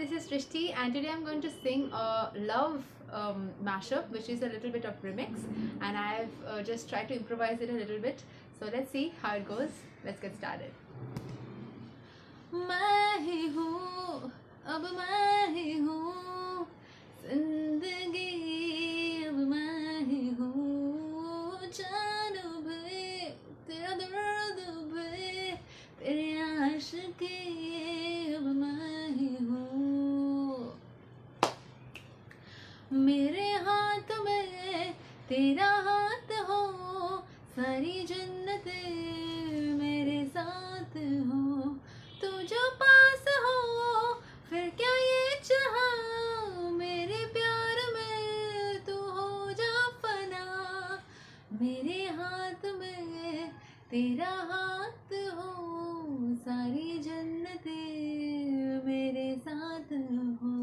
this is Srishti, and today I'm going to sing a love mashup, which is a little bit of remix, and I've just tried to improvise it a little bit. So let's see how it goes. Let's get started. मैं ही हूँ, अब मैं ही हूँ, जिंदगी अब मैं ही हूँ, जानू भी तेरा दर्द भी, तेरी आशिकी अब मैं ही हूँ। मेरे हाथ में तेरा हाथ हो, सारी जन्नतें मेरे साथ हो, तू जो पास हो फिर क्या ये चाहा, मेरे प्यार में तू हो जा फना। मेरे हाथ में तेरा हाथ हो, सारी जन्नतें मेरे साथ हो।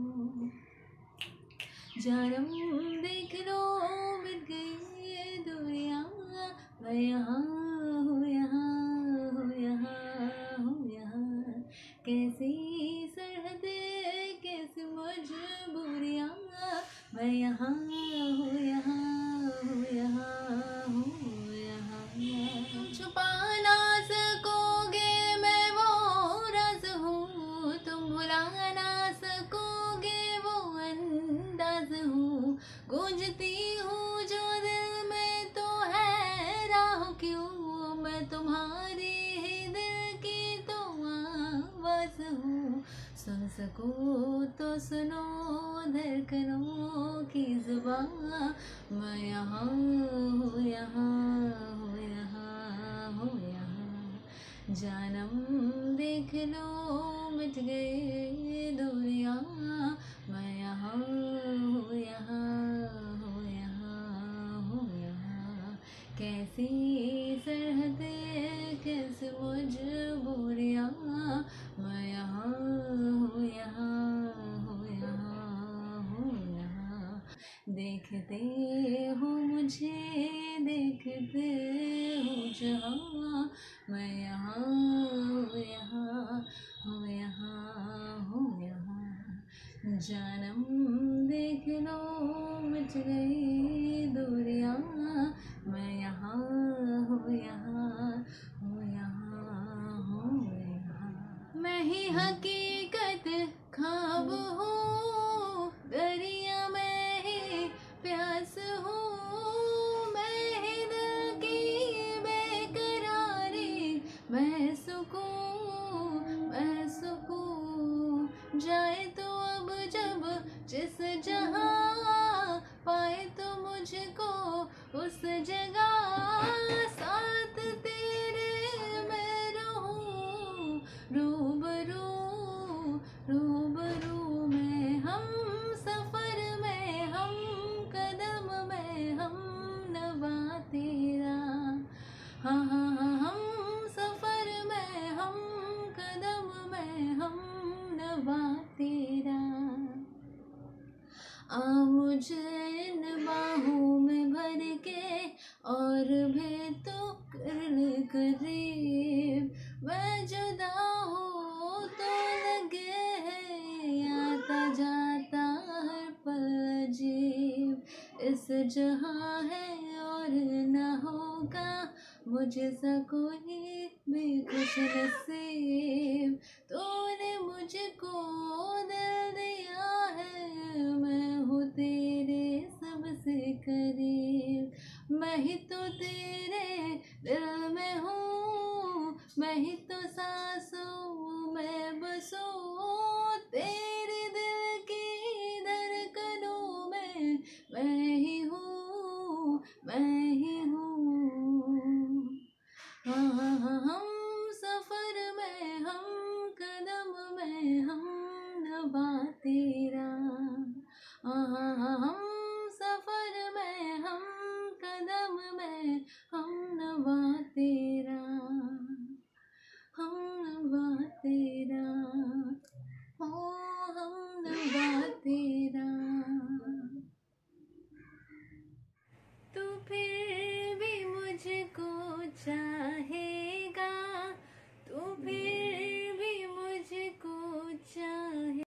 जानम देख लो मिट गई दूरियां, मैं यहाँ हूँ, यहाँ हूँ, यहाँ हूँ, यहाँ। कैसी सरहदें कैसी मजबूरियां, मैं यहाँ हूँ, यहाँ हूँ, यहाँ हूँ, यहाँ। छुपा ना सकोगे मैं वो राज हूँ, तुम भुला ना सकोगे वो अंदाज हूँ। गूंजती हूँ जो दिल में तो है राह क्यों, मैं तुम्हारी ही दिल की तो आवाज हूँ। सुन सको तो सुनो धड़कनों की जुबां, मैं यहाँ हूँ, यहाँ हूँ, यहाँ हूँ, यहाँ। जानम देख लो मिट गए दूरियां, मैं यहाँ हूँ, यहाँ हूँ, यहाँ हूँ, यहाँ। कैसी सरहदें कैसी मजबूरियां, मैं यहाँ हूँ, यहाँ हूँ, यहाँ हूँ, यहाँ। देखते हो मुझे देखते हो जहाँ, मैं यहाँ हूँ, यहाँ हूँ, यहाँ हूँ, यहाँ। जानम देख लो मिट गई दूरियां, मैं यहाँ हूँ, यहाँ हूँ, यहाँ हूँ, यहाँ। मैं ही हकीकत ख्वाब हूँ, दरिया मैं ही प्यास हूँ, मैं ही दिल की बेकरारी, मैं सुकून जाए तो अब जब जिस जहाँ, पाए तो मुझको उस जगह, साथ तेरे मैं रहूं, रूबरू रूबरू में, हम सफर में, हम कदम में, हम नवा तेरा। हाँ हाँ हाँ, हम सफर में, हम कदम में, हम नवा तेरा। आ मुझे इन बाहों में भर के और भी तो कर ले करीब, मैं जुदा हूँ तो लगे है आता जाता हर पल अजीब। इस जहाँ है और न होगा मुझसे कोई भी खुश नसीब, तूने मुझको दिल दिया है, मैं हूँ तेरे सबसे करीब। मैं ही तो तेरे दिल में हूँ, मैं ही तो सांसों में बसूं, तेरे दिल की धड़कनों में मैं ही हूँ, मैं ही हूँ।